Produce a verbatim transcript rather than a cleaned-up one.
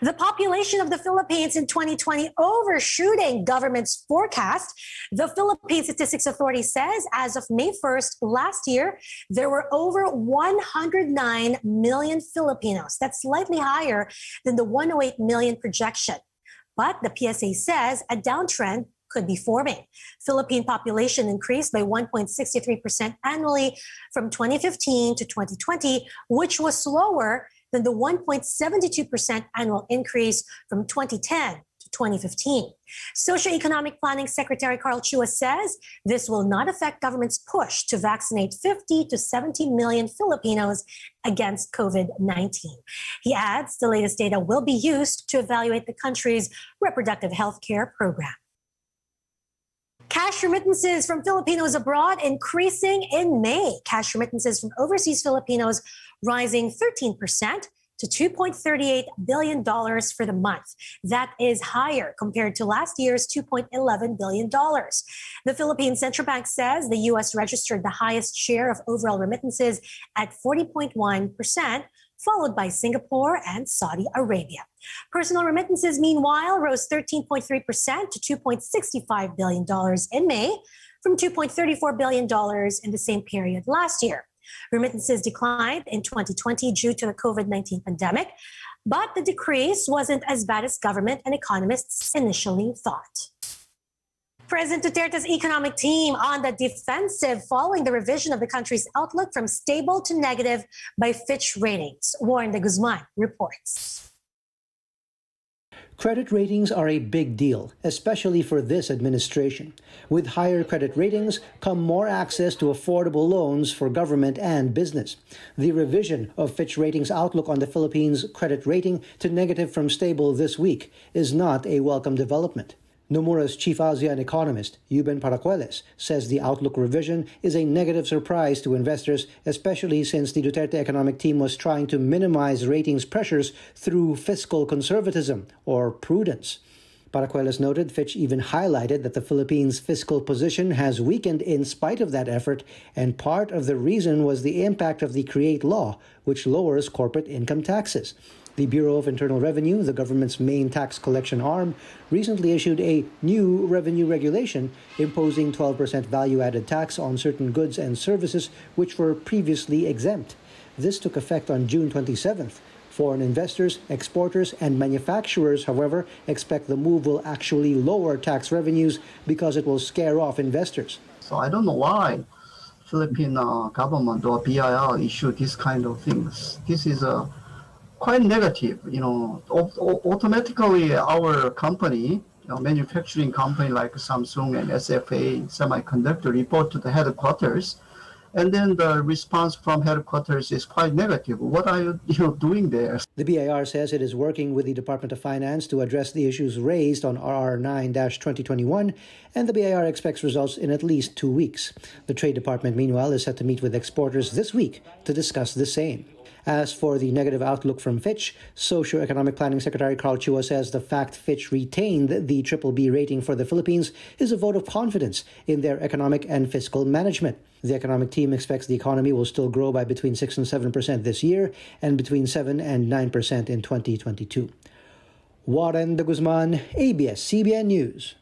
The population of the Philippines in twenty twenty overshooting government's forecast. The Philippine Statistics Authority says as of May first last year, there were over one hundred nine million Filipinos. That's slightly higher than the one hundred eight million projection. But the P S A says a downtrend could be forming. Philippine population increased by one point six three percent annually from twenty fifteen to twenty twenty, which was slower than the one point seven two percent annual increase from twenty ten to twenty fifteen. Socioeconomic Planning Secretary Carl Chua says this will not affect government's push to vaccinate fifty to seventy million Filipinos against COVID nineteen. He adds the latest data will be used to evaluate the country's reproductive health care program. Cash remittances from Filipinos abroad increasing in May. Cash remittances from overseas Filipinos rising thirteen percent to two point three eight billion dollars for the month. That is higher compared to last year's two point one one billion dollars. The Philippine Central Bank says the U S registered the highest share of overall remittances at forty point one percent, followed by Singapore and Saudi Arabia. Personal remittances, meanwhile, rose thirteen point three percent to two point six five billion dollars in May from two point three four billion dollars in the same period last year. Remittances declined in twenty twenty due to the COVID nineteen pandemic, but the decrease wasn't as bad as government and economists initially thought. President Duterte's economic team on the defensive following the revision of the country's outlook from stable to negative by Fitch Ratings. Warren de Guzman reports. Credit ratings are a big deal, especially for this administration. With higher credit ratings come more access to affordable loans for government and business. The revision of Fitch Ratings' outlook on the Philippines' credit rating to negative from stable this week is not a welcome development. Nomura's chief ASEAN economist, Euben Paracueles, says the outlook revision is a negative surprise to investors, especially since the Duterte economic team was trying to minimize ratings pressures through fiscal conservatism or prudence. Paracueles noted Fitch even highlighted that the Philippines' fiscal position has weakened in spite of that effort, and part of the reason was the impact of the CREATE law, which lowers corporate income taxes. The Bureau of Internal Revenue, the government's main tax collection arm, recently issued a new revenue regulation imposing twelve percent value-added tax on certain goods and services which were previously exempt. This took effect on June twenty-seventh. Foreign investors, exporters, and manufacturers, however, expect the move will actually lower tax revenues because it will scare off investors. So I don't know why Philippine uh, government or B I R issued this kind of things. This is a quite negative, you know. Automatically, our company, you know, manufacturing company like Samsung and S F A Semiconductor report to the headquarters, and then the response from headquarters is quite negative. What are you, you know, doing there? The B I R says it is working with the Department of Finance to address the issues raised on R R nine dash twenty twenty-one, and the B I R expects results in at least two weeks. The Trade Department, meanwhile, is set to meet with exporters this week to discuss the same. As for the negative outlook from Fitch, Socioeconomic Planning Secretary Carl Chua says the fact Fitch retained the triple B rating for the Philippines is a vote of confidence in their economic and fiscal management. The economic team expects the economy will still grow by between six and seven percent this year and between seven and nine percent in twenty twenty-two. Warren de Guzman, A B S C B N News.